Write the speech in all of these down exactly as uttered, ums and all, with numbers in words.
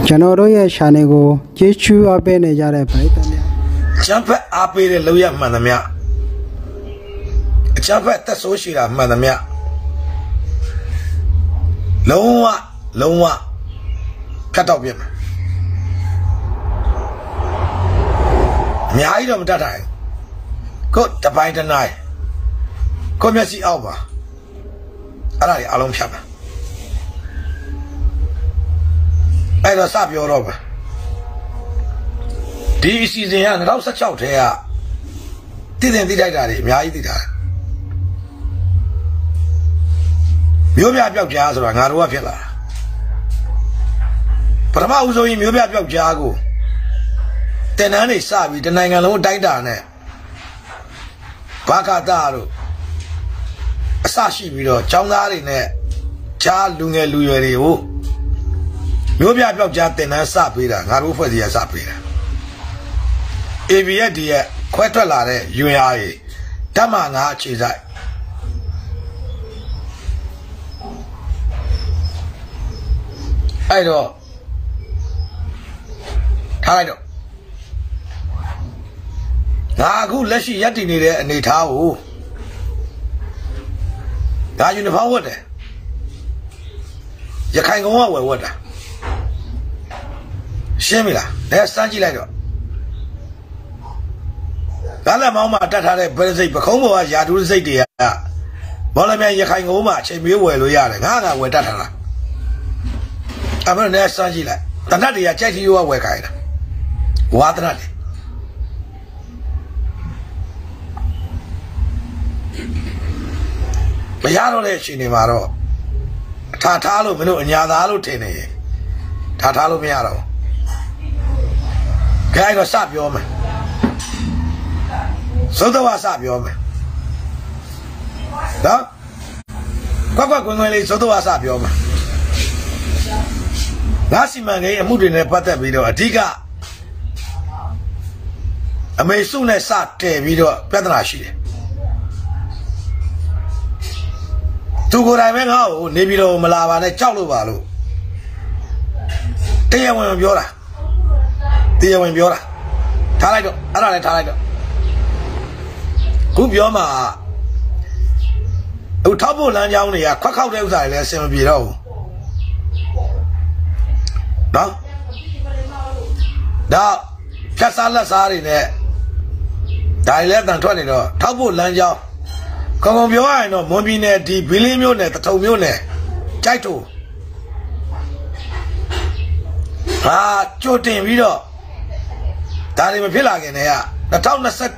Janoro ya shanego jechu abene jare baitamya Champa apere loya manamya Champa tasoshira manamya Lawa lawa cut off him Nyai dom tatai Ko tapai tanai Ko myasi alba Ara alom chapa Ai đó sắp vô rồi đi xí gì à nó rất chậu thế à tí tiền tí đây là đi mấy tí đây miêu bia béo giá rồi ngã ruột phải là phải mà u rồi miêu bia béo giá cô tên anh ấy sao bị tên này ngã lông đánh đàn này ba cái ta rồi sao xí bị rồi trong đó đi này cha lung nghe lùi về đi ô miêu bia béo giá tên anh sao bị rồi ngã ruột phải gì sao bị rồi A B S đi à quay trở lại đấy U A E đam mà ngã chỉ dạy ai đó thay đó ngã cũng lấy gì nhất thì này đấy này tháo ngã như nó phá vật đấy giờ khai ngô mà vật à xem đi là để sáng chỉ lại đó đó là mong mà ta thấy bây giờ không có giá thu dây thì à bao nhiêu người khai ngô mà chơi miêu về rồi à ngã ngã về ta thấy là à bây giờ này sáng chỉ lại ta nói thì chơi thì yêu về cái đó quá ta nói bây giờ nó lại chuyện này mà rồi thà thà luôn mình nói nhà thà luôn thế này thà thà luôn bây giờ rồi cái nó sắp vô mà số tao sắp vô mà đó quá quá quên quên đi số tao sắp vô mà ngã xí mà cái mua điện này bắt đầu bị rồi đi cả à mấy số này sắp thế bị rồi bắt đầu xí tu cô đại mấy ngầu này bị rồi mà làm vào này cháu luôn vào luôn thế em muốn biểu là thế em muốn biểu là thà lại được anh lại thà lại được cú biểu mà ở tháp bộ lan nhau này à khoác khâu đeo dài là xem bị đâu đó đó chắc sao là sao đi nè đại lẽ thằng thoại này đó tháp bộ lan nhau còn còn biểu ai nó muốn bị nè thì bị liên miêu nè tập thâu miêu nè trái chủ à cho tiền bị đó ta đi mà biết là cái này à nó thâu nó sạch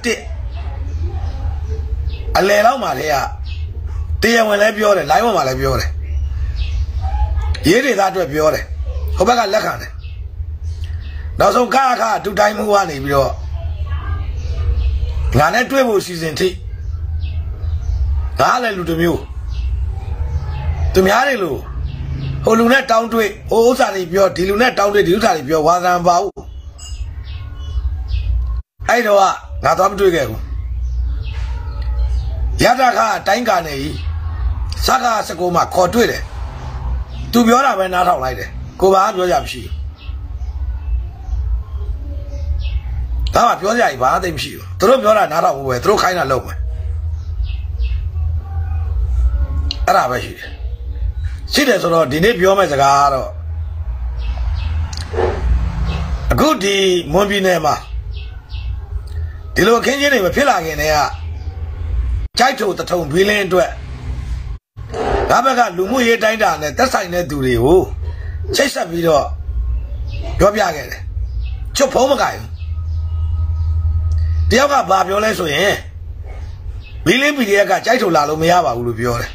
anh lẽ lắm mà thế à tiền mà lấy biểu này lái mà lấy biểu này dễ để ta đuổi biểu này không biết cái lẽ khác này đó xong cả cả tụi đại mua này biểu ngã này đuổi bộ season thì ngã này lụt miêu tụi nhà này lụt hồi lúc này đau đuổi ô sao này biểu thì lúc này đau đuổi thì lúc này biểu hóa ra vào ai đó à ngã tao đuổi cái giá ra cả đánh cả này sao cả sẽ có mà khó đuổi đấy tụi biểu là phải拿thầu lại đấy cô bà biểu giảm xí ta mà biểu giảm bà thêm xí tụi biểu là拿thầu về tụi khai là lâu màအဲ့ဒါပဲရှိတယ်ရှိတယ်ဆိုတော့ဒီနေ့ပြောမယ့်စကားကတော့အခုဒီမွန်ပြည်နယ်မှာဒီလိုအခင်းချင်းတွေမဖြစ်လာခင်တည်းကကြိုက်ထုံတထုံဘီလင်းအတွက်ဒါဘက်ကလူမှုရေးတိုင်းတာနဲ့သက်ဆိုင်တဲ့သူတွေကိုချိတ်ဆက်ပြီးတော့ပြောပြခဲ့တယ်ချွတ်ဖုံးမကင်တယောက်ကဘာပြောလဲဆိုရင်ဘီလင်းပီဒီအက်ကကြိုက်ထုံလာလို့မရပါဘူးလို့ပြောတယ်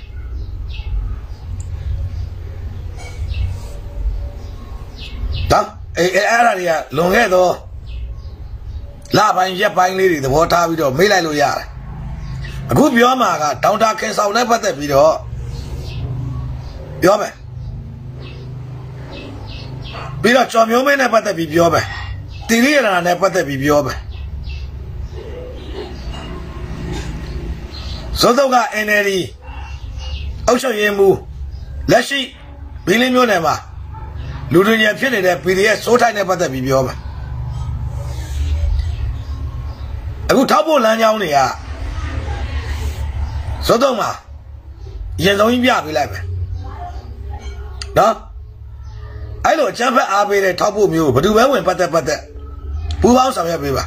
đó, ấy ấy là gì à, luôn nghe thôi, la bánh dép bánh này thì bỏ tháo video mấy lại rồi à, cứ biểu mà cả, đào ta khen sau này bắt đầu video, biểu mày, bây giờ cho biểu mấy này bắt đầu video mày, tí nữa là này bắt đầu video mày, số đâu cả en lờ đê, áo sơ yếm bu, lá xí, bị lên miêu này mà လူတွေညာဖြစ်နေတဲ့ P D S စိုးထိုက်နဲ့ပတ်သက်ပြီးပြောပါအခုထောက်ဖို့လမ်းကြောင်းတွေကစောတော့မှာရင်ဆုံးကြီးပြပေးလိုက်မယ်နော်အဲ့လိုအချမ်းဖက်အားပေးတဲ့ထောက်ဖို့မျိုးဘယ်သူပဲဝင်ပတ်သက်ပတ်သက်ပူပေါင်းဆောင်ရွက်ပေးပါ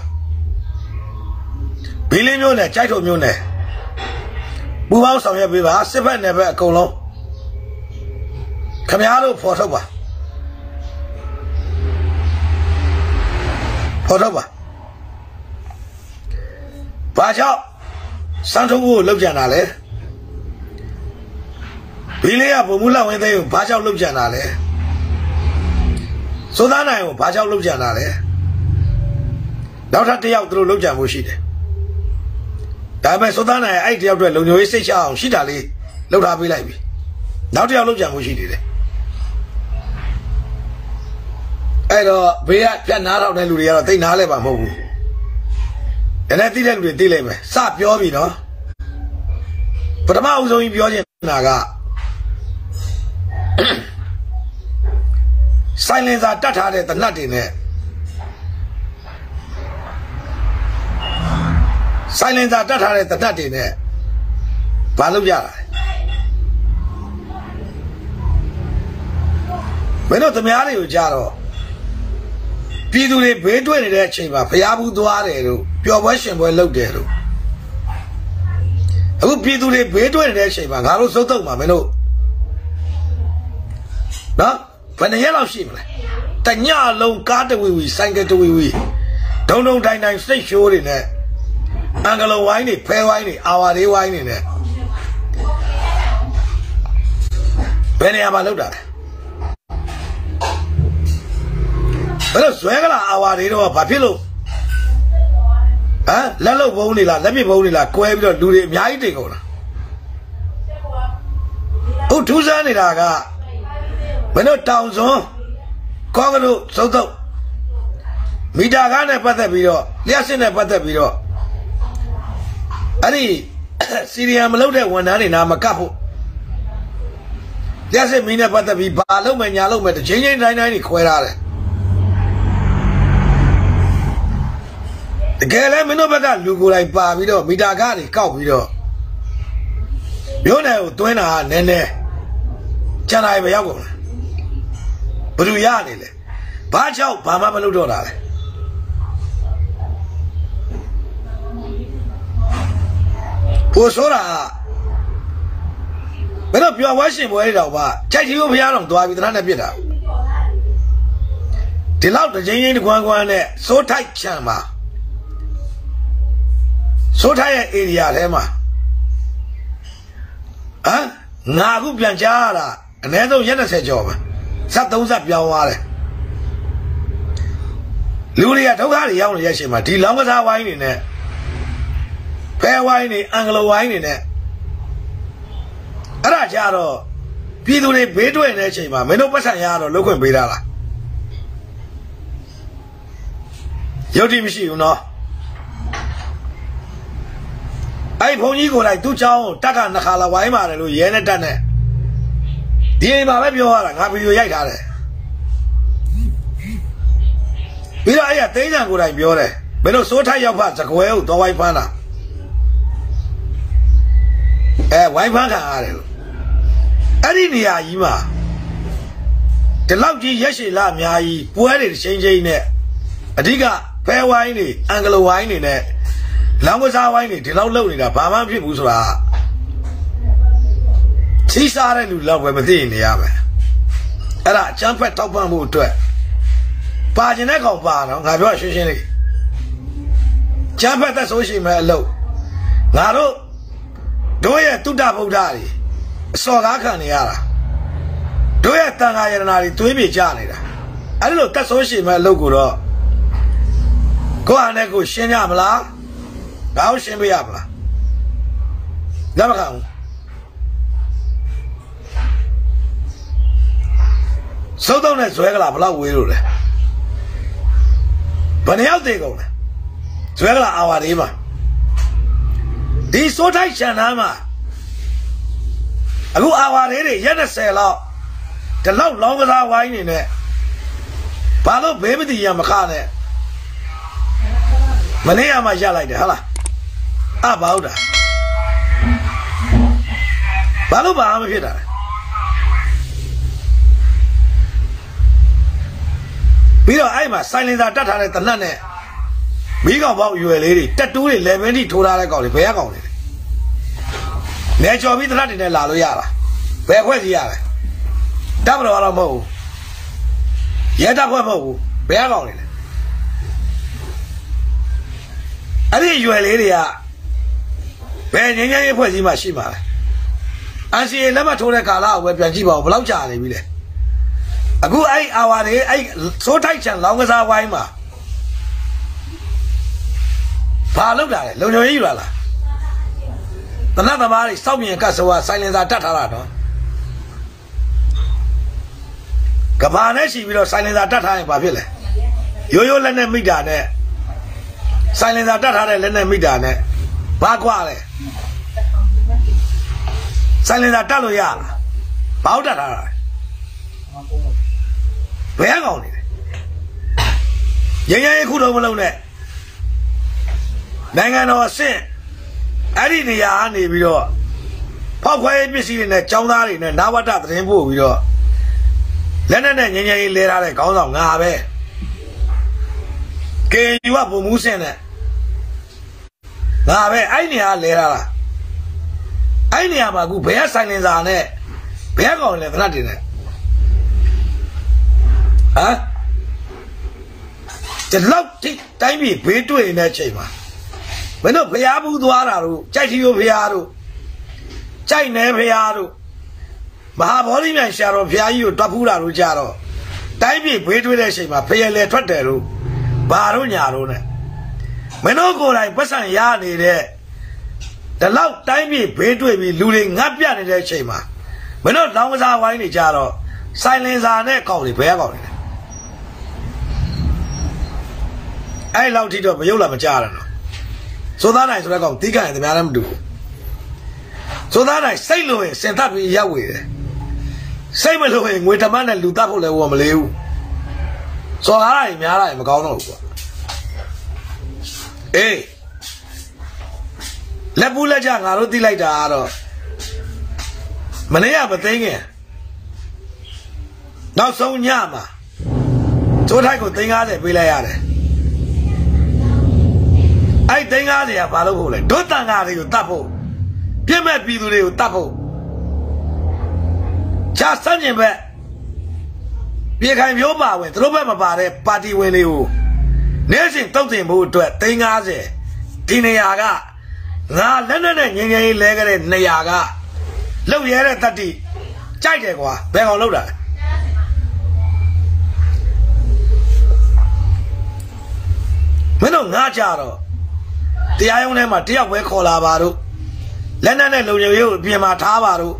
ဘီလင်းမျိုးနဲ့ကြိုက်ထုံမျိုးနဲ့ပူပေါင်းဆောင်ရွက်ပေးပါစစ်ဖက်နယ်ဘက်အကုန်လုံးခမရတို့ဖော်ထုတ်ပါဖော်ထုတ်ပါဘာကြောင့်စံထုံးကိုလောက်ကြံတာလဲဘီလေးကဘုံမူလောက်ဝင်းသိန်းကိုဘာကြောင့်လောက်ကြံတာလဲစိုးသားနိုင်ကိုဘာကြောင့်လောက်ကြံတာလဲနောက်ထပ်တစ်ယောက်သူတို့လောက်ကြံမှုရှိတယ်ဒါပေမဲ့စိုးသားနိုင်အဲ့တယောက်တည်းလုံခြုံရေးစိတ်ချအောင်ရှိတာလေးလောက်ထားပေးလိုက်ပြီနောက်တစ်ယောက်လောက်ကြံမှုရှိနေတယ်အဲ့တော့ဘေးကပြတ်နားတော့တဲ့လူတွေကတော့သိနားလဲပါမဟုတ်ဘူးဒါနဲ့သိတဲ့လူတွေသိလိုက်မယ်စပြောပြီနော်ပထမအဦးဆုံးကြီးပြောချင်တာကဆိုင်လင်စာတတ်ထားတဲ့တနတ်တွေနဲ့ဆိုင်လင်စာတတ်ထားတဲ့တနတ်တွေနဲ့ဘာလုပ်ကြတာမင်းတို့သမားတွေကိုကြတော့ပြည်သူတွေဘေးတွေ့နေတဲ့အချိန်မှာဖျားဘူးသွားတယ်လို့ပျော်ပွဲရှင်ပွဲလုပ်တယ်လို့အခုပြည်သူတွေဘေးတွေ့နေတဲ့အချိန်မှာငါတို့စုပ်တော့မှာမင်းတို့နော်ဘယ်နှရက်လောက်ရှိမလဲတညလုံးကားတဝီဝီဆိုင်ကတဝီဝီဒုံဒုံတိုင်းတိုင်းစိတ်ရှိုးတွေနဲ့အင်္ဂလဝိုင်းတွေဖဲဝိုင်းတွေအာဝါလေးဝိုင်းတွေနဲ့ဘယ်နေရာမှာလောက်တာလဲဘယ်လိုဇွဲကလာအာဝါတွေတော့ဘာဖြစ်လို့ဟမ်လက်လုတ်ဘုံနေလားလက်ပြဘုံနေလားကွဲပြီးတော့လူတွေအများကြီးတိတ်ကုန်လားဟုတ်ထူးဆန်းနေတာကမင်းတို့တောင်စွန်းကောကတို့စုံတော့မီတာကားနဲ့ပတ်သက်ပြီးတော့လျှက်စစ်နဲ့ပတ်သက်ပြီးတော့အဲ့ဒီစီရီယံမလုပ်တဲ့ဝန်ထမ်းတွေနာမကပ်ဖို့လျှက်စစ်မီးနဲ့ပတ်သက်ပြီးဘာလုပ်မယ်ညာလုပ်မယ်တစ်ချိန်ချင်းတိုင်းတိုင်းတွေခွဲထားတယ်တကယ်လဲမင်းတို့ဘက်ကလူကိုယ်တိုင်ပါပြီးတော့မီတာကားတွေကောက်ပြီးတော့မြို့နယ်ကိုတွင်းတာကနည်းနည်းကျန်တာပဲရောက်ကုန်လားဘယ်သူရနေလဲဘာကြောင့်ဘာမှမလုပ်တော့တာလဲကိုဆိုတာဘယ်တော့ပြောဝါရှင်ပွဲတောင်ပါကြိုက်တီကိုဖျားတော့သွားပြီးတနတ်နဲ့ပြစ်တာဒီလောက်တစ်ချင်းချင်းတကွမ်းကွမ်းနဲ့စိုးထိုက်ချမ်းပါစိုးထိုက်ရဲ့ area ထဲမှာဟမ်ငါအခုပြန်ကြားရတာအနည်းဆုံးရက်၂၀ကျော်ပဲဇက်သုံးဇက်ပြောင်းသွားတယ်လူတွေကဒုက္ခတွေရောက်နေရရှင်မှာဒီလောင်းကစားဝိုင်းနေနဲ့ဖဲဝိုင်းနေအင်္ဂလဝိုင်းနေနဲ့အဲ့ဒါကြတော့ပြည်သူတွေဘေးတွေ့နေတဲ့အချိန်မှာမင်းတို့ပတ်စံရတော့လောက်ခွင့်ပေးတာလားရုပ်တည်မရှိဘူးနော်အဲ့ဘုံကြီးကိုယ်တိုင်သူ့ချောင်းတက်ကနှစ်ခါလာဝိုင်းပါတယ်လို့ရဲနဲ့တက်နဲ့ဒီအိမ်မှာပဲပြောရတာငါဗီဒီယိုရိုက်ထားတယ်ပြီးတော့အဲ့ရသိန်းဆန်ကိုယ်တိုင်ပြောတယ်ဘယ်လိုစိုးထိုက်ရောက်ဖစကွဲကိုသွားဝိုင်းဖမ်းတာအဲဝိုင်းဖမ်းခံရတယ်လို့အဲ့ဒီနေရာကြီးမှာဒီလောက်ကြီးရက်ရှည်လာအများကြီးပွဲတွေချင်းချင်းနဲ့အဓိကဖဲဝိုင်းတွေအင်္ဂလဝိုင်းတွေနဲ့လောင်းကစားဝိုင်းတွေဒီလောက်လုပ်နေတာဘာမှမဖြစ်ဘူးဆိုတာစီးစားတဲ့လူလောက်ပဲမသိနေရမယ်အဲ့ဒါအချမ်းဖက်တောက်ပံ့မှုအတွက်ပါကျင်တဲ့ကောင်ပါတော့ငါပြောရှင်းရှင်းလေးချမ်းဖက်သက်ဆိုရှိမယ်အလုပ်ငါတို့တို့ရဲ့တုဒ္ဒဗုဒ္ဓတွေအစော်ကားခံနေရတာတို့ရဲ့တန်ခါယရနာတွေသွေးပြေကြနေတာအဲ့လိုသက်ဆိုရှိမယ်အလုပ်ကိုတော့ကိုယ့်အနေကိုရှင်းရမလားငါ့ကိုရှင်းပေးရမလားလက်မခံဘူးစုံတော့နဲ့ဇွဲကလာဘလောက်ဝေးလို့လဲဘယ်နှယောက်သေးကုန်လဲဇွဲကလာအာဝါလေးမှာဒီစိုးထိုက်ချန်သားမှာအခုအာဝါလေးတွေရက်၂၀လောက်ဒီလောက်လောင်းကစားဝိုင်းနေနဲ့ဘာလို့ဘဲမတီရမခနဲ့မနေ့ကမှရလိုက်တယ်ဟုတ်လားအဘာဟုတ်တာဘာလို့ဘာမှမဖြစ်တာလဲပြီးတော့အဲ့မှာဆိုင်လင်စာတတ်ထားတဲ့တနတ်နဲ့မိကောင်ပေါက်ရွယ်လေးတွေတက်တူးတွေလေဗင်းထိထိုးထားတဲ့ကောင်တွေဘယ်ကောင်တွေလဲနေချော်ပြီးတနတ်တွေနဲ့လာလို့ရလားဘယ်ခွက်ကြီးရလဲတပ်မတော်တော့မဟုတ်ဘူးရဲတပ်ဖွဲ့မဟုတ်ဘူးဘယ်ကောင်တွေလဲအဲ့ဒီရွယ်လေးတွေကဘယ်ငင်းငင်းရေးဖွဲ့စည်းမှရှိမှာလဲအန်စီလက်မထိုးတဲ့ကာလကိုပဲပြန်ကြည့်ပါဦးဘယ်လောက်ကြာနေပြီလဲအခုအဲ့အာဝါတွေအဲ့သိုးထိုက်ချန်လောင်းကစားဝိုင်းမှာဘာလုပ်တာလဲလုံခြုံရေးယူလာလားတနတ်သမားတွေစောက်မြင်ကတ်ဆိုကဆိုင်လင်စာတတ်ထားတာနော်ကဘာနဲ့ရှိပြီးတော့ဆိုင်လင်စာတတ်ထားရင်ဘာဖြစ်လဲရိုးရိုးလက်နဲ့မိတာနဲ့ဆိုင်လင်စာတတ်ထားတဲ့လက်နဲ့မိတာနဲ့ဘာကွာလဲဆိုင်လင်စာတတ်လို့ရလားဘာဟုတ်တတ်ထားတာဘယ်ကောင်နေလဲရင်းရင်းခုတော့မလုံးနဲ့နိုင်ငံတော်အဆင့်အဲ့ဒီနေရာကနေပြီးတော့ဖောက်ခွဲရေးပစ္စည်းတွေနဲ့ចောင်းသားတွေနဲ့နာဝတ္တသတင်းပို့ပြီးတော့လက်နဲ့နဲ့ငင်းငယ်ရေးလဲထားတဲ့ခေါင်းဆောင်ငါပဲကေယူကဘုံမှုစင်နဲ့ငါပဲအဲ့နေရာလဲထားတာအဲ့နေရာမှာအခုဘယ်ဆိုင်လင်စာနဲ့ဘယ်ကောင်လဲသနတ်တင်နဲ့ဟမ်ဒီလောက်ထိတိုင်းပြည်ဘေးတွေ့နေတဲ့အချိန်မှာမင်းတို့ဖျားဘူးသွားတာတို့ကြိုက်ထီကိုဖျားတို့ကြိုက်နေဖျားတို့မဟာဗောဓိမြိုင်ရှာတော်ဖျားကြီးကိုတွတ်ဖူးတာတို့ကြတော့တိုင်းပြည်ဘေးတွေ့တဲ့အချိန်မှာဖျက်လေထွက်တယ်တို့ဘာတို့ညာတို့နဲ့မင်းတို့ကိုယ်တိုင်ပတ်စံရနေတဲ့ဒီလောက်တိုင်းပြည်ဘေးတွေ့ပြီးလူတွေငတ်ပြနေတဲ့အချိန်မှာမင်းတို့လောင်းကစားဝိုင်းနေကြတော့ဆိုင်လင်စာနဲ့ကောက်တွေဘယ်ကောက်တွေလဲအဲ့လောက်ထိတော့မရုပ်လာမကြရတော့စိုးသားနိုင်ဆိုတဲ့ကောင်တီးကန်ရင်တများလည်းမတူဘူးစိုးသားနိုင်စိတ်လို့ရင်စင်သတ်ပြီးရောက်ဝေတယ်စိတ်မလို့ရင်ငွေတမတ်နဲ့လူတတ်ဖို့လည်းဝမလေးဘူးစော်ကားတိုင်းများလာရင်မကောင်းတော့ဘူးကွာအေးလက်ပူးလက်ကြငါတို့တီးလိုက်တာကတော့မနေ့ကမသိငင်နောက်ဆုံးညမှာကျိုးထိုက်ကိုသိန်း၅၀ပေးလိုက်ရတယ်အဲ့သိန်း၅၀ကဘာလို့ဖို့လဲဒုတန်ကားတွေကိုတတ်ဖို့ပြည့်မဲ့ပြည်သူတွေကိုတတ်ဖို့ချာစံကျင်ဘက်ပြေခိုင်မျိုးပါဝင်သူတို့ဘက်မပါတဲ့ပါတီဝင်တွေကိုနေ့စဉ်တုတ်တင်ဖို့အတွက်သိန်း၅၀ဒီနေရာကငါလက်နဲ့နဲ့ငင်းငင်းလေးလဲခဲ့တဲ့နေရာကလှုပ်ရဲတဲ့တတိကြိုက်တယ်ကွာဘယ်ကောင်လှုပ်တာလဲမင်းတို့ငါကြတော့တရားရုံးထဲမှာတယောက်ပဲခေါ်လာပါတို့လက်နက်နဲ့လုံခြုံရေးကိုအပြင်မှာထားပါတို့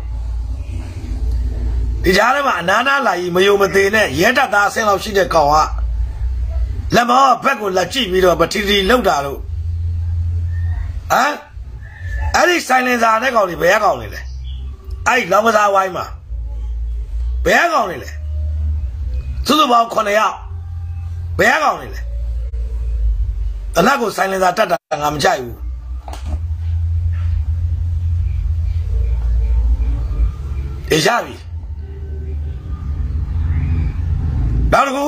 ဒီကြားထဲမှာအနာနာလာကြီးမယုံမသေးနဲ့ရဲတပ်သားအဆင့်လောက်ရှိတဲ့ကောင်ကလက်မောဘက်ကိုလက်ကြည့်ပြီးတော့ပထီတီလှုပ်တာတို့ဟမ်အဲ့ဒီဆိုင်လင်စာနဲ့ကောင်တွေဘယ်ကောင်တွေလဲအဲ့ဒီလောင်းကစားဝိုင်းမှာဘယ်ကောင်တွေလဲစုစုပေါင်း9ယောက်ဘယ်ကောင်တွေလဲတနတ်ကိုဆိုင်လင်စာတတ်တာငါမကြိုက်ဘူးအေးရပြီနောက်တစ်ခု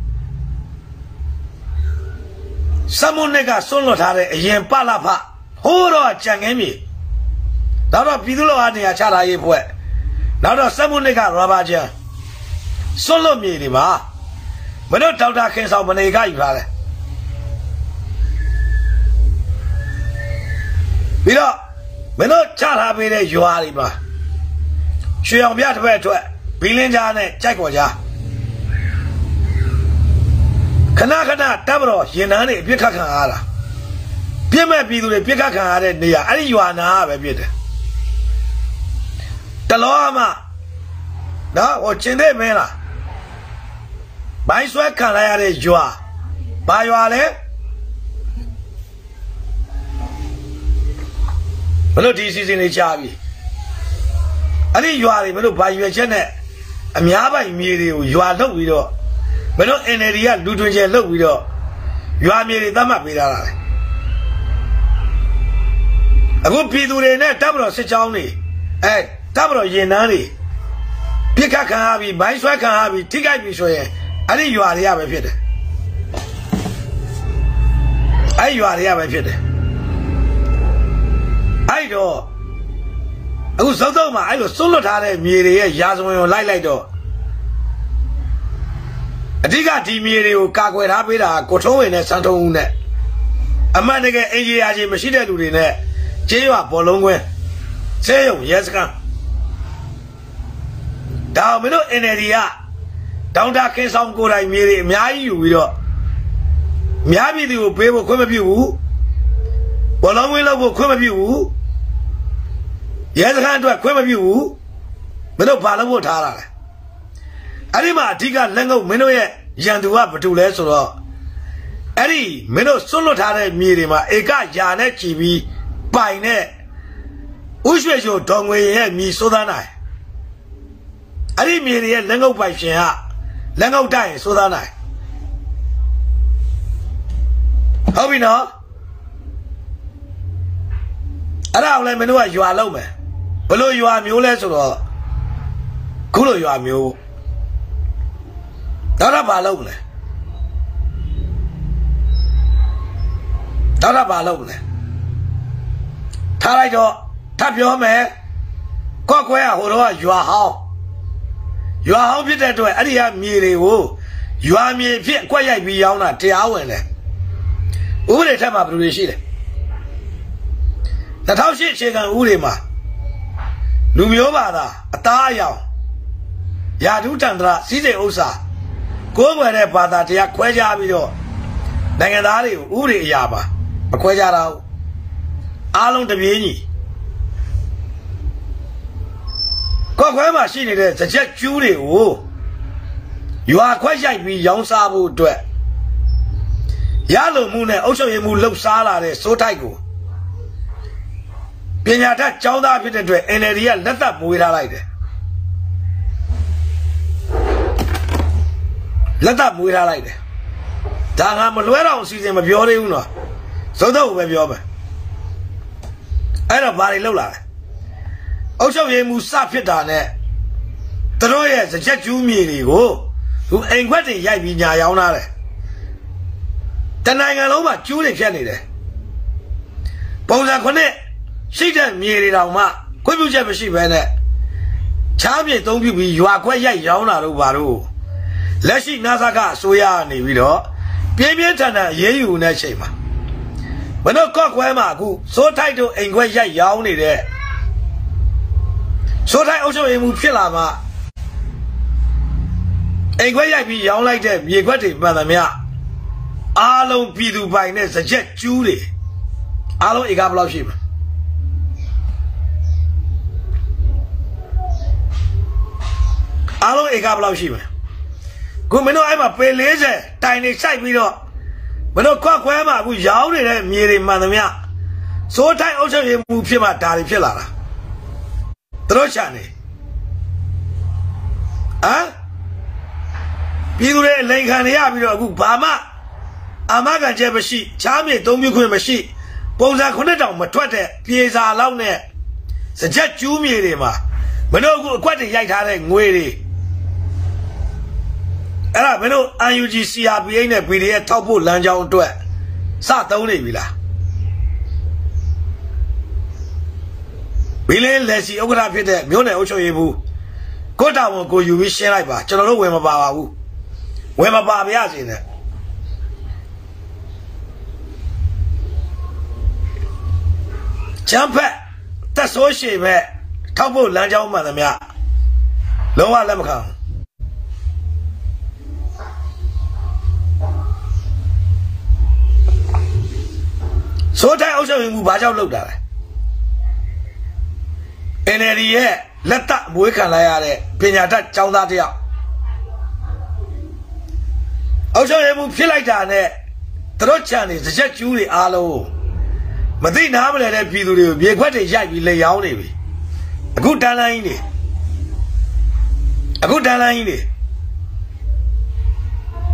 စမုန်နဲ့ကစွန့်လွတ်ထားတဲ့အရင်ပလဖဟိုးတော့ကြံငင်းမြေနောက်တော့ပြည်သူ့လောအားနေရာချထားရေးဖွဲ့နောက်တော့စမုန်နဲ့ကရဘာချန်စွန့်လွတ်မြေတွေမှာမင်းတို့ဒေါက်တာခင်ဆောင်မနေကယူထားတယ်ပြီးတော့မင်းတို့ချထားပေးတဲ့ရွာတွေမှာရွှေအောင်ပြတစ်ဖက်အတွက်ဘီလင်းကြားနဲ့ကြိုက်ခေါ်ကြားခဏခဏတပ်မတော်ရင်နှန်းတွေအပြစ်ခတ်ခံရတာပြစ်မဲ့ပြည်သူတွေပြစ်ခတ်ခံရတဲ့နေရာအဲ့ဒီရွာနာပဲပြစ်တယ်တလောအမနော်ဟိုကျင်တဲ့မင်းလားဘိုင်းဆွဲခံလိုက်ရတဲ့ရွာဘာရွာလဲဘလို့ဒီစီစဉ်လေးချပြီအဲ့ဒီရွာတွေဘလို့ဘာရွယ်ချက်နဲ့အများပိုင်မြေတွေကိုရွာထုတ်ပြီးတော့မင်းတို့ N L D ကလူတွင်ကျလုတ်ပြီးတော့ရွာမြေတွေသတ်မှတ်ပေးထားတာလေအခုပြည်သူတွေနဲ့တပ်မတော်စစ်ကြောင်းတွေအဲတပ်မတော်ရင်နှန်းတွေပြစ်ခတ်ခံရပြီးမိုင်းဆွဲခံရပြီးထိခိုက်ပြီးဆိုရင်အဲ့ဒီရွာတွေကပဲဖြစ်တယ်အဲ့ရွာတွေကပဲဖြစ်တယ်အဲ့တော့အခုစုံစုံမှာအဲ့လိုစွန့်လွတ်ထားတဲ့မြေတွေရဲ့ရာဇဝင်ကိုလိုက်လိုက်တော့အဓိကဒီမြေတွေကိုကာကွယ်ထားပေးတာကိုထုံးဝင်နဲ့စံထုံးဦးနဲ့အမှန်တကယ်အင်ဂျီယာကြီးမရှိတဲ့လူတွေနဲ့ကျေးရွာဘောလုံးကွင်းဆေးရုံရဲစခန်းဒါမင်းတို့ N L D ကဒေါက်တာခင်ဆောင်ကိုယ်တိုင်မြေတွေအများကြီးယူပြီးတော့အများပြည်သူကိုပေးဖို့ခွင့်မပြုဘူးဘောလုံးကွင်းလုပ်ဖို့ခွင့်မပြုဘူးရဲစခန်းအတွက်ခွင့်မပြုဘူးမင်းတို့ဘာလုပ်ဖို့ထားတာလဲအဲ့ဒီမှာအဓိကလက်ငုပ်မင်းတို့ရဲ့ရန်သူကဘာတူလဲဆိုတော့အဲ့ဒီမင်းတို့စွန့်လွတ်ထားတဲ့မြေတွေမှာဧကရာနဲ့ချီပြီးပိုင်နဲ့ဥရွှေချိုဒေါ်ငွေရဲ့မြေစိုးသားနိုင်အဲ့ဒီမြေတွေရဲ့လက်ငုပ်ပိုင်ရှင်ကလက်ငုပ်တိုက်ရင်စိုးသားနိုင်ဟုတ်ပြီနော်အဲ့ဒါကိုလည်းမင်းတို့ကရွာလုံးမယ်ဘလို့ရွာမျိုးလဲဆိုတော့ခုလိုရွာမျိုးတော့တော့ဘာလုံးမလဲတော့တော့ဘာလုံးမလဲထားလိုက်တော့ထပ်ပြောမယ်ကော့ကွဲကဟိုတော့ရွာဟောင်းရွာဟောင်းဖြစ်တဲ့အတွက်အဲ့ဒီကမြေတွေကိုရွာမြေဖြစ်အကွက်ရိုက်ပြီးရောင်းတာတရားဝင်တယ်ဥပဒေထက်မှာဘယ်လိုရှိလဲ၂၀၀၈အခြေခံဥပဒေမှာလူမျိုးဘာသာအသားအယောင်ယာဓုတန္တရစီးစိမ်ဥစ္စာကိုယ်ွယ်တဲ့ဘာသာတရားခွဲခြားပြီးတော့နိုင်ငံသားတွေကိုဥပဒေအရာပါမခွဲခြားတာဘူးအားလုံးတပြေးညီကော့ခွဲမှာရှိနေတဲ့စကြက်ကျူးတွေကိုရွာခွဲရိုက်ပြီးရောင်းစားဖို့အတွက်ရလုံမှုနဲ့အုပ်ချုပ်ရေးမှုလှုပ်ရှားလာတဲ့စိုးထိုက်ကိုပညာတတ်ကျောင်းသားဖြစ်တဲ့အတွက် N L D ကလက်သက်မွေးထားလိုက်တယ်လက်သက်မွေးထားလိုက်တယ်ဒါငါမလွဲတော့အစီအစဉ်မပြောသေးဘူးနော်သုံးတော့ပဲပြောမယ်အဲ့တော့ဘာတွေလှုပ်လာလဲအုပ်ချုပ်ရေးမှုစဖြစ်တာနဲ့သူတို့ရဲ့စကြက်ကျူးမြေတွေကိုသူအိမ်ခွက်တွေရိုက်ပြီးညာရောင်းထားတယ်တနိုင်ငံလုံးမှာကျူးတွေဖြတ်နေတယ်ပုံစံခုနှစ်ရှိတဲ့မြေတွေတောင်မှခွင့်ပြုချက်မရှိဘဲနဲ့ချားမြေသုံးပြုပြီးရွာခွက်ရိုက်ရောင်းတာတို့ဘာတို့လက်ရှိနာဆာကအစိုးရကနေပြီးတော့ပြင်းပြင်းထန်ထန်အရေးယူနေချိန်မှာမင်းတို့ကော့ခွဲမှာအခုစိုးထိုက်တို့အိမ်ခွက်ရိုက်ရောင်းနေတဲ့စိုးထိုက်အုပ်ချုပ်ရေးမှုဖြစ်လာမှအိမ်ခွက်ရိုက်ပြီးရောင်းလိုက်တဲ့မြေခွက်တွေမှန်သမျှအားလုံးပြည်သူပိုင်နဲ့စကြက်ကျူးတွေအားလုံးဧကဘယ်လောက်ရှိမလဲအားလုံးဧကဘယ်လောက်ရှိမလဲခုမင်းတို့အဲ့မှာပေ၄၀တိုင်နေစိုက်ပြီးတော့မင်းတို့ခွက်ခွဲမှာအခုရောင်းနေတဲ့မြေတွေမှန်သမျှစိုးထိုက်အုပ်ချုပ်ရေးမှုဖြစ်မှဒါတွေဖြစ်လာတာသူတို့ချာနေဟမ်ပြည်သူတွေအလိန်ခံနေရပြီးတော့အခုဘာမှအာမခံချက်မရှိချားမြေသုံးမျိုးခွင့်မရှိပုံစံခုနှစ်တောင်မထွက်တဲ့ပြေစာလောက်နဲ့စကြက်ကျူးမြေတွေမှာမင်းတို့အခုအကွက်တွေရိုက်ထားတဲ့ငွေတွေအဲ့ဒါမင်းတို့ N U G C R P H နဲ့ P D F ထောက်ဖို့လမ်းကြောင်းအတွက်စသုံးနေပြီလားဘီလင်းလက်စီဥက္ကဋ္ဌဖြစ်တဲ့မြို့နယ်အုပ်ချုပ်ရေးဘူးကိုတာဝန်ကိုယူပြီးရှင်းလိုက်ပါကျွန်တော်တို့ဝင်မပါပါဘူးဝင်မပါပါရစေနဲ့ချမ်းဖက်တက်ဆိုးရှိမဲ့ထောက်ဖို့လမ်းကြောင်းမှန်သမျှလုံးဝလက်မခံစိုးထိုက်အုပ်ချုပ်ရေးမှုဘာကြောင့်လုပ်တာလဲ N L D ရဲ့လက်သက်မွေးခံလိုက်ရတဲ့ပညာတတ်ကျောင်းသားတယောက်အုပ်ချုပ်ရေးမှုဖြစ်လိုက်တာနဲ့သူတို့ချန်နေစကြက်ကျူးတွေအားလုံးမသိနားမလဲတဲ့ပြည်သူတွေကိုမြေခွက်တွေရိုက်ပြီးလေရောင်းနေပြီအခုတန်းလိုင်းကြီးနေ အခုတန်းလိုင်းကြီးနေ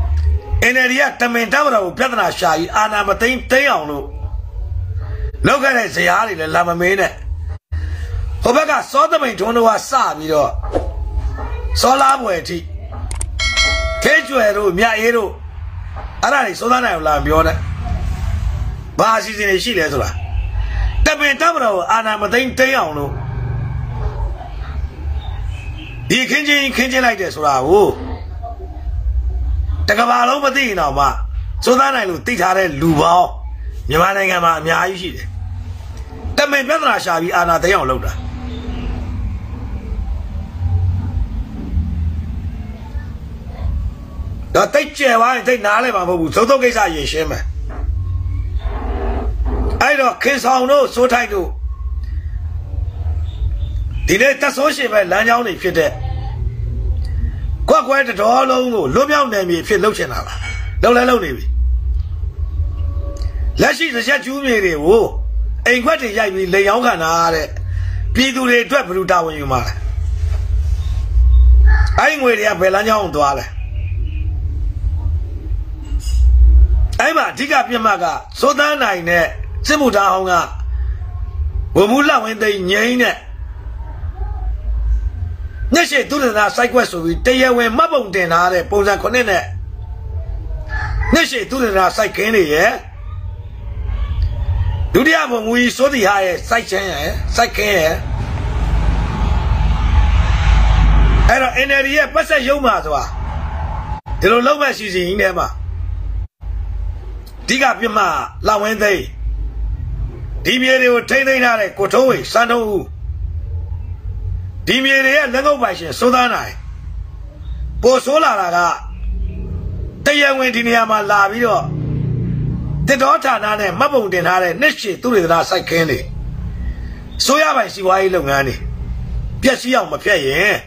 Eneria Tamentavro, Piedra Shai, Anna Matin Teono. Look at it, Zayari, the Lama Mene. Obega saw them into one Sabio. Solabweti. Kejuero, Mia Ero. Arani, Solana Lambiona. Basis in a Shilezra. Tamentavro, Anna Matin Teono. The Kinji Kinji like this, Rao. Takabalo Madina, ma. So then I will teach her Lubao. Yamananga, Miashi. That may better Shabi Anna Tayon Loda. The teacher, I take Nalema, so don't get a shame. I don't kiss how no, so I do. The letter so she by Lanyon if you're there. Quite quite at all, look down there if you're looking at her. Don't let me. Let's see the jet you made it. Oh, ain't quite a yay, lay young and are people they drop you down when you marry. I ain't waiting up Lanyon to Allah. I'm a dig up your maga, so then I net, Simuta Honga. Womula when they name it. Neshe do the cyclist with Taya when Mabon Denare, Posa Conene. Neshe do the cycling, eh? Do the album we saw the higher cycling, eh? Cycling, eh? I don't enter here, but I show Mazwa. The low message in them. Dig up your ma, La Wednesday. Deviated with Taylor, Kotoe, Sano. Dimere Lego Bashin, so that I. Posola, Taya went in Yama Lavio. The daughter Nana, Mabon Denare, Nishi, to the Rasa Candy. So ya by Siwai Lungani. Piasia Mafia, eh?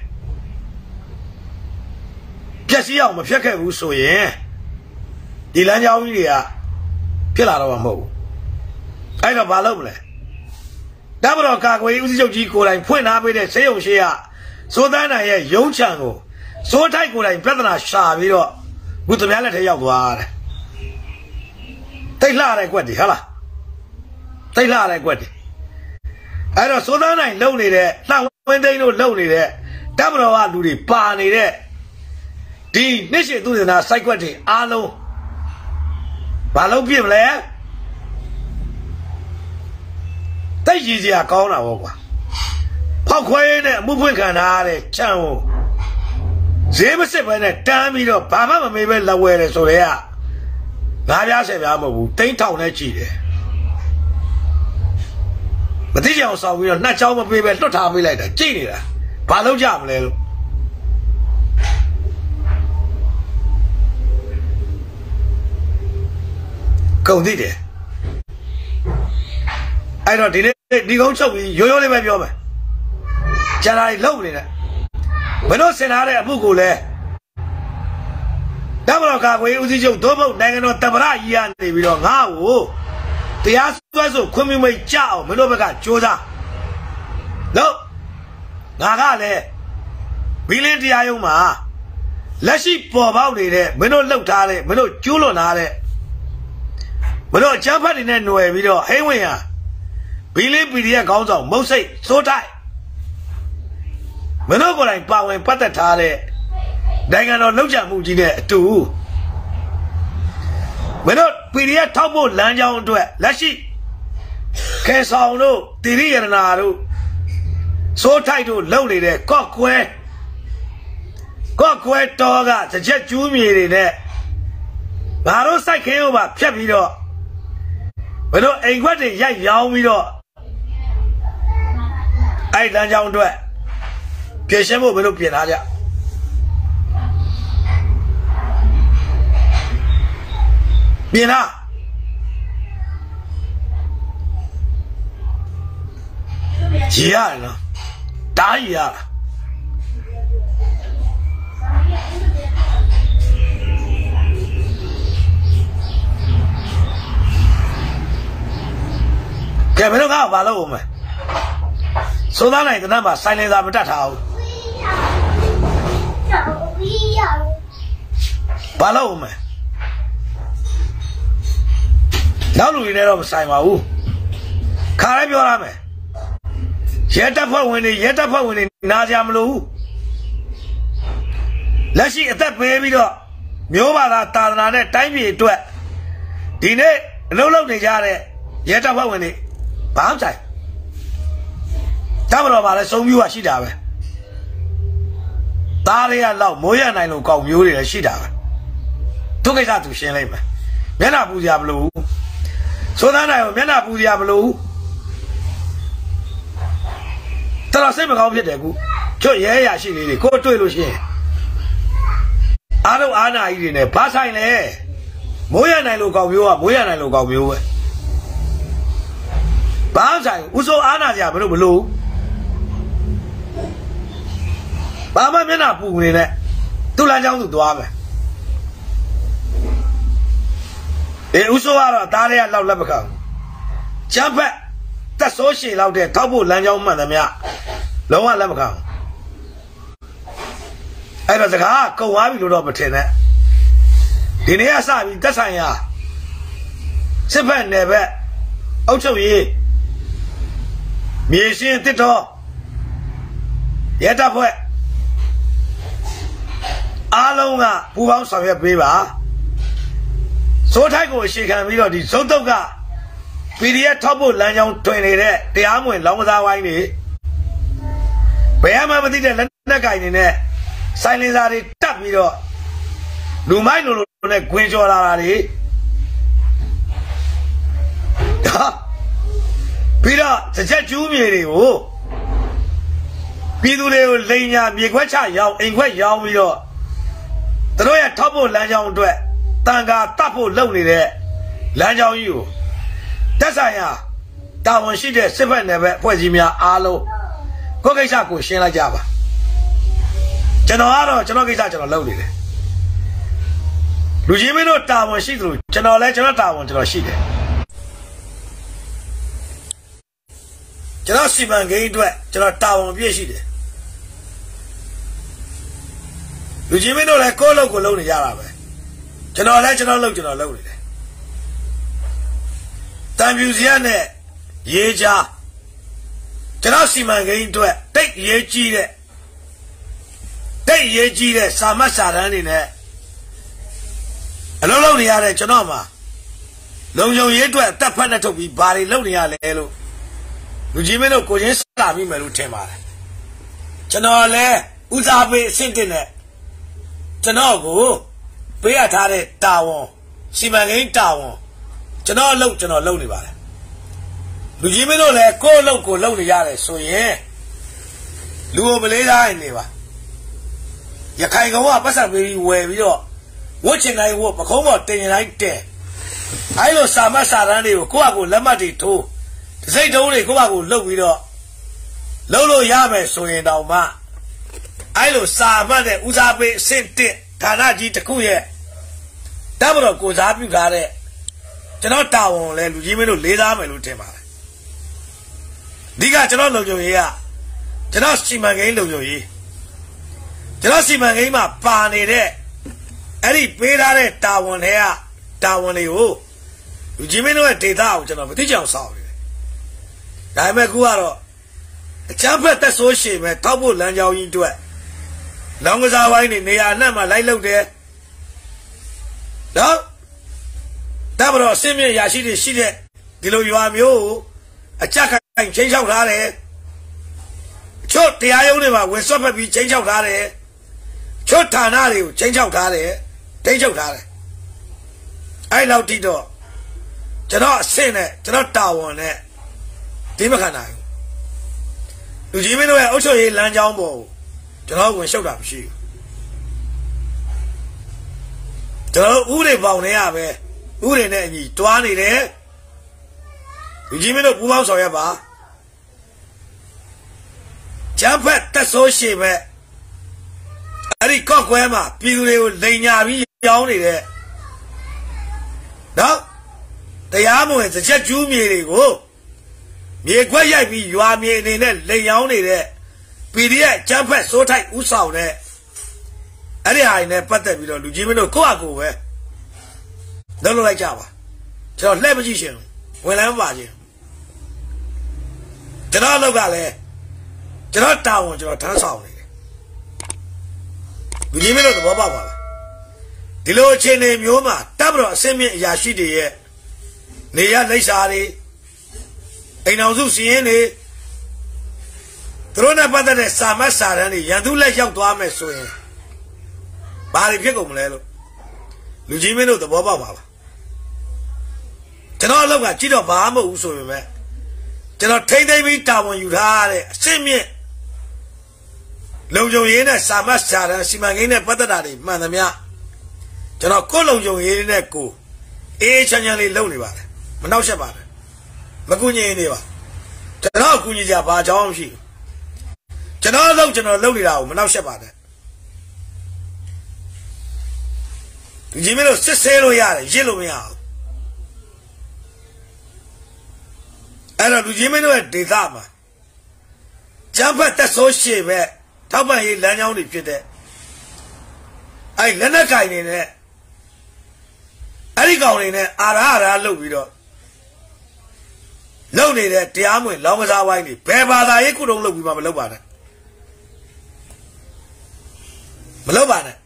Piasia Mafia, Uso, eh? Dilania Ulia, Pilaro Mo. I don't value. Double car way with your Gico and point up with a sale share. So then I hear young chango. So tight good and better Shavio. Good to reality of war. Take la like what the hella. Take la like what. I don't so then I lonely there. Now when they know lonely there. Double out to the party there. The Nishi do the psychotic. Allo. Palo people there. That's easy. I call now. How quiet moving can I channel? Same as when a time you know, Papa may be the way so they are. Nadia said, I'm a ten town at Chile. But this also we are not our people, not how we like that. Chile, Palo Jam little. Go did it. I don't did it. The go so you only have your man. Can I love it? When I said I Bugule Double car way with your double Nagano Tabara Yan, we don't know. The ass was a Kumi Chow, Menobaga, Choda. No, Nagale. Billy Diayuma. Let's see for about it. Meno Lotale, Meno Julonale. Meno Japan in anyway, we don't. Hey, we are. Billy Bidia goes on, Mosey, so tight. Menogo like power and patatale. Dangano Loja Mujine, too. Menot Bidia Tobo Lanja on to it. Lashi Kesano, Tiri and Naru. So tight to lonely there, Cockwe. Cockwe Toga, the jet Jumi there. Maro Sakeo, Piapido. But no, ain't what a young young widow. I done down to it. Piashamo will be an Biena Giana Daya Kevin out Balome. So that I the number silent up that house. Balome. နောက်လူတွေနဲ့တော့မဆိုင်ပါဘူးခါရဲပြောရမယ်ရဲတပ်ဖွဲ့ဝင်တွေရဲတပ်ဖွဲ့ဝင်တွေနာကြမလို့လက်ရှိအသက်ပေးပြီးတော့မျိုးဘာသာသာသနာနဲ့တိုင်းပြည်အတွက်ဒီနေ့အလုံးလုံးနေကြတဲ့ရဲတပ်ဖွဲ့ဝင်တွေဘာမှဆိုင်တမတော်ပါလဲစုံမျိုးကရှိတာပဲသားတွေကလောက်မိုးရနိုင်လို့ကောက်မျိုးတွေလည်းရှိတာပဲသူကိစ္စသူရှင်းလိုက်မယ်မျက်နှာပူစရာမလိုဘူးဆိုသားနိုင်ကိုမျက်နှာပူစရာမလိုဘူးတော်တော်စိတ်မကောင်းဖြစ်တယ်ကူကျွတ်ရဲရရှိလေးတွေကိုတွေ့လို့ရှိရင်အားလုံးအားနာကြီးတွေနဲ့ဘာဆိုင်လဲမိုးရနိုင်လို့ကောက်မျိုးကမိုးရနိုင်လို့ကောက်မျိုးပဲဘာဆိုင်ဥစိုးအားနာကြမလို့မလို့ဘာမှမျက်နှာပူနေနဲ့သူ့လမ်းကြောင်းသူသွားမယ်အေးဥစိုးကတော့သားတွေကလောက်လက်မခံကျမ်းဖက်တက်စိုးရှည်လောက်တဲ့ထောက်ဖို့လမ်းကြောင်းမှန်သမျှလုံးဝလက်မခံအဲ့တော့စကားကုံသွားပြီလို့တော့မထင်နဲ့ဒီနေ့ကစပြီးတက်ဆိုင်ရာစစ်ဖက်နယ်ဘက်အုပ်ချုပ်ရေးမြေရှင်တစ်တော်ရဲတပ်ဖွဲ့အားလုံးကပူပေါင်းဆောင်ရွက်ပေးပါစိုးထိုက်ကိုအရှိခံပြီးတော့ဒီဇုတ်တုတ်က ပီ ဒီ အက်ဖ် ထောက်ဖို့လမ်းကြောင်းတွင်နေတဲ့တရားမဝင်လောင်းကစားဝိုင်းတွေဘယ်မှမသိတဲ့လက်နက်ကင်တွေနဲ့စိုင်းလင်းစားတွေတက်ပြီးတော့လူမိုက်လိုလိုနဲ့ခွင်ကျော်လာတာတွေဟာပြီးတော့စကြက်ကျူးမြေတွေကိုပြည်သူတွေကိုလိန်ညာမြေခွက်ချရောင်းအိမ်ခွက်ရောင်းပြီးတော့သူတို့ရဲ့ထောက်ဖို့လမ်းကြောင်းအတွက်တန်ခါတတ်ဖို့လုပ်နေတဲ့လမ်းကြောင်းကြီးကိုတက်ဆိုင်ရာတာဝန်ရှိတဲ့စစ်ဘက်နယ်ဘက်အဖွဲ့အစည်းများအားလုံးကိုကိစ္စကိုရှင်းလိုက်ကြပါကျွန်တော်ကတော့ကျွန်တော်ကိစ္စကျွန်တော်လုပ်နေတယ်လူကြီးမင်းတို့တာဝန်ရှိသလိုကျွန်တော်လည်းကျွန်တော်တာဝန်ကျွန်တော်ရှိတယ်ကျွန်တော်စီမံကိန်းအတွက်ကျွန်တော်တာဝန်ပြည့်ရှိတယ်လူကြီးမင်းတို့လည်းကိုယ့်လုပ်ကိုလုပ်နေကြတာပဲကျွန်တော်လည်းကျွန်တော်လုပ်ကျွန်တော်လုပ်နေတယ်တန်ပြူစရနဲ့ရေးချကျွန်တော်စီမံကိန်းအတွက်တိတ်ရေးကြီးတဲ့တိတ်ရေးကြီးတဲ့စာမတ်စာတမ်းတွေနဲ့အလုံးလုံးနေရတဲ့ကျွန်တော်မှာလုံခြုံရေးအတွက်အသက်ဖက်နဲ့ထုတ်ပြီးဘာတွေလုပ်နေရလဲလို့လူကြီးမင်းတို့ကိုချင်းစာမိမယ်လို့ထင်ပါတယ်ကျွန်တော်လည်းဦးစားပေးအဆင့်တင်နဲ့ကျွန်တော်ကိုပေးရထားတဲ့တာဝန်စီမံကိန်းတာဝန်ကျွန်တော်အလုပ်ကျွန်တော်လုပ်နေပါတယ်လူကြီးမင်းတို့လည်းကိုယ့်အလုပ်ကိုလုပ်နေရတယ်ဆိုရင်လူကိုမလေးစားရင်နေပါရခိုင်ကောင်ကပတ်စံပေးပြီးဝယ်ပြီးတော့ဝှက်ချင်တိုင်းဝှက်ပခုံးပေါ်တင်ရင်တိုင်းတင်အဲလိုစာမတ်စာတမ်းတွေကိုကိုယ့်အကိုလက်မှတ်တွေထိုးတစိမ့်တုံးတွေကိုယ့်အကိုလုပ်ပြီးတော့လုပ်လို့ရမယ်ဆိုရင်တောင်မှအဲလိုစာမှတ်တဲ့ဦးစားပေးအဆင့်တစ်ဌာနကြီးတစ်ခုရဲ့တမတော်ကိုစားပြုထားတဲ့ကျွန်တော်တာဝန်လဲလူကြီးမင်းတို့လေးစားမယ်လို့ထင်ပါတယ်ဒီကကျွန်တော်လုံခြုံရေးကကျွန်တော်စီမံကိန်းလုံခြုံရေးကျွန်တော်စီမံကိန်းမှာပါနေတဲ့အဲ့ဒီပေးထားတဲ့တာဝန်တွေကတာဝန်တွေကိုလူကြီးမင်းတို့ရဲ့ဒေတာကိုကျွန်တော်မသိချင်အောင်စောင့်နေတယ်ဒါပေမဲ့ခုကတော့အချမ်းဖက်သက်ဆိုးရှည်မဲ့ထောက်ဖို့လမ်းကြောင်းကြီးအတွက်လောင်းကစားဝိုင်းနေနေရာအနှံ့မှာလိုက်လုပ်တယ်နော်တမတော်အစင်းမြင့်ရာရှိတွေရှိတဲ့ဒီလိုရွာမျိုးကိုအကြက်ခိုင်ချင်းချောက်ထားတယ်ချွတ်တရားရုံးတွေမှာဝင်ဆွတ်ဖက်ပြီးချင်းချောက်ထားတယ်ချွတ်ဌာနတွေကိုချင်းချောက်ထားတယ်တိတ်ချောက်ထားတယ်အဲ့လောက်တိတော့ကျွန်တော်အဆင့်နဲ့ကျွန်တော်တာဝန်နဲ့ဒီမခံနိုင်ဘူးလူကြီးမင်းတို့ရဲ့အုပ်ချုပ်ရေးလမ်းကြောင်းပေါ်ကိုကျွန်တော်ဝင်ရှုပ်တာမရှိဘူးကျွန်တော်ဥတွေပေါင်နေရပဲဥတွေနဲ့အညီတွားနေတယ်လူကြီးမင်းတို့ပူပေါင်းဆောင်ရွက်ပါကျန်းဖက်တက်ဆိုးရှိပဲအဲ့ဒီကော့ကွဲမှာပြည်သူတွေကိုလိန်ညာပြီးရောင်းနေတဲ့နော်တရားမဝင်စချက်ကျူးမြေတွေကိုမြေခွက်ရိုက်ပြီးရွာမြေအနေနဲ့လိန်ရောင်းနေတဲ့ ပီ ဒီ အက်ဖ် ကျန်းဖက်စိုးထိုက်ဥဆောင်တဲ့အဲ့ဒီဟာတွေနဲ့ပတ်သက်ပြီးတော့လူကြီးမင်းတို့ကိုယ့်အကူပဲလုပ်လို့လိုက်ကြပါကျွန်တော်လှည့်မကြည့်ရှင်ဝင်လမ်းပါချင်းကျွန်တော်လောက်ကလည်းကျွန်တော်တာဝန်ကျွန်တော်ထမ်းဆောင်နေတယ်လူကြီးမင်းတို့သဘောပေါက်ပါလားဒီလိုအခြေအနေမျိုးမှာတပ်မတော်အစင်းမြင့်အရာရှိတွေရဲ့နေရလိပ်စာတွေအိမ်အောင်စုစီရင်တွေသူတို့နဲ့ပတ်သက်တဲ့စာမတ်စာတမ်းတွေရန်သူလက်ရောက်သွားမယ်ဆိုရင်ဘာတွေဖြစ်ကုန်မလဲလို့လူကြီးမင်းတို့သဘောပေါက်ပါလားကျွန်တော်အလုပ်ကကြည့်တော့ဘာမှမဟုတ်ဘူးဆိုပေမဲ့ကျွန်တော်ထိမ့်သိမ့်ပြီးတာဝန်ယူထားတဲ့အစင်းမြင့်လုံခြုံရေးနဲ့စာမတ်စာတမ်းစီမံကိန်းနဲ့ပတ်သက်တာတွေမှန်သမျှကျွန်တော်ကိုယ်လုံခြုံရေးနဲ့ကိုအေးချမ်းချမ်းလေးလုပ်နေပါတယ်မနှောက်ယှက်ပါနဲ့မကူညီနေပါကျွန်တော်ကူညီကြဘာကြောင်းမရှိဘူးကျွန်တော်လုပ်ကျွန်တော်လုပ်နေတာကိုမနှောက်ယှက်ပါနဲ့ဒီကြီးမလို့စစ်ဆေးလို့ရတယ်ရစ်လို့မရဘူးအဲ့တော့လူကြီးမင်းတို့ရဲ့ဒေသမှာကျန်းဖက်တက်ဆိုးရှေ့ပဲထောက်ပံ့ရေးလမ်းကြောင်းတွေဖြစ်တဲ့အဲ့လက်နက်ကင်နေနဲ့အဲ့ဒီကောင်တွေနဲ့အာရအာရလုပ်ပြီးတော့လုပ်နေတဲ့တရားမဝင်လောင်းကစားဝိုင်းတွေဘယ်ဘာသာရေးကုတုံးလုပ်ပြီးမှမလုပ်ပါနဲ့မလုပ်ပါနဲ့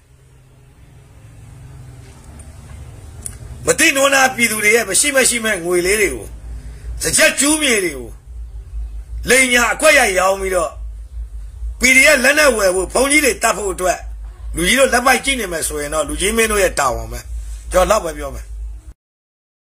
မသိနွမ်းနာပြည်သူတွေရဲ့မရှိမရှိမဲ့ငွေလေးတွေကိုစကြက်ကျူးမြေတွေကိုလိန်ညာအခွက်ရိုက်ရောင်းပြီးတော့ပီဒီအက်လက်နဲ့ဝယ်ဖို့ဘုံကြီးတွေတတ်ဖို့အတွက်လူကြီးတို့လက်ပိုက်ကြည့်နေမယ်ဆိုရင်တော့လူကြီးမင်းတို့ရဲ့တာဝန်ပဲကျွန်တော်တော့ပဲပြောမယ်